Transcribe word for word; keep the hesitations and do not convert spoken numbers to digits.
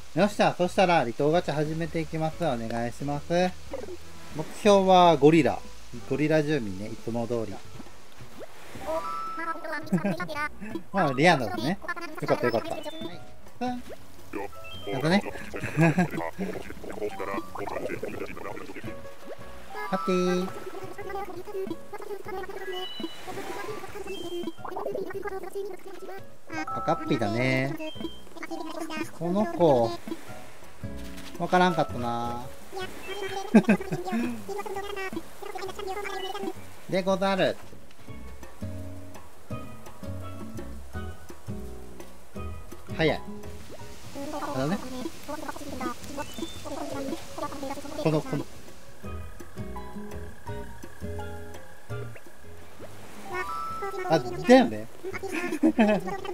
よっしゃ、そしたら離島ガチャ始めていきます。お願いします。目標はゴリラ。ゴリラ住民ね、いつも通り。まあ、リアンだね。よかったよかった。はい。やったね。ハッピー。赤っぴだね。この子、わからんかったな。でござる。早い。あのね。この、この。あ、だよね。